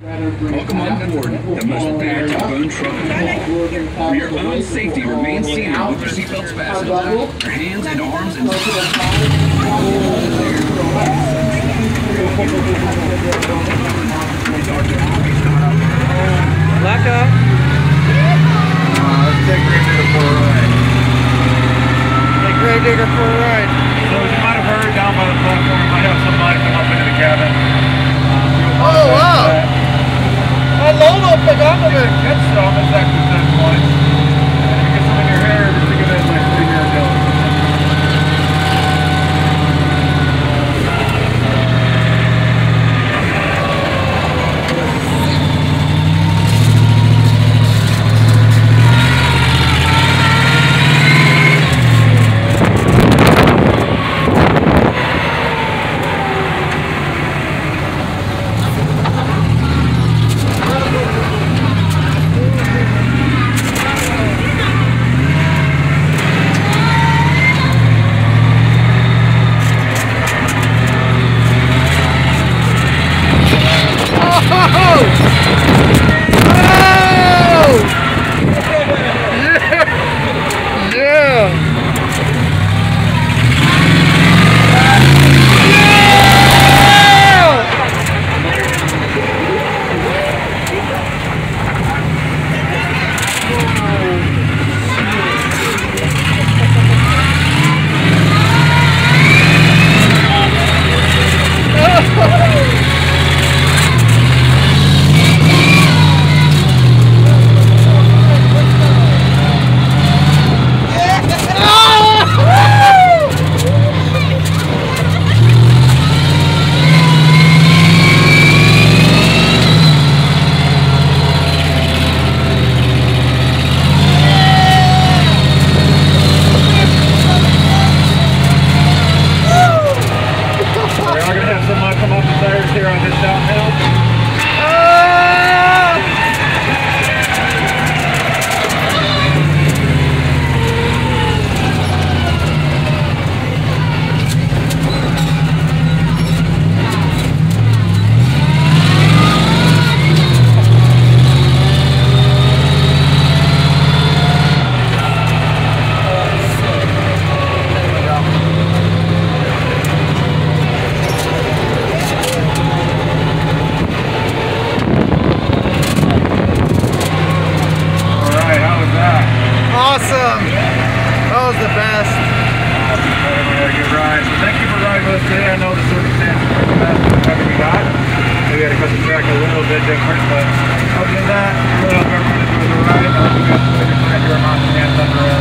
Welcome on board the most packed bone truck in the world. For your own safety, remain seated with your seatbelts fastened. Your hands and arms and Blackout. Let's take Gravedigger for a ride. Take Gravedigger for a ride. So as you might have heard, down by the platform, we might have somebody come up into the cabin. Oh, wow. Lolo, pegándome. Get some, it's actually 10 points. And if you get some in your hair, just think of it as like 3 years ago. Awesome! That was the best. Awesome. We had a good ride. So thank you for riding with us today. I know the circumstances were the best ever we got. Maybe had to cut the track a little bit different, but other than that, really hope everyone enjoys the ride. I hope you guys enjoy your time here at Mountain Thunder.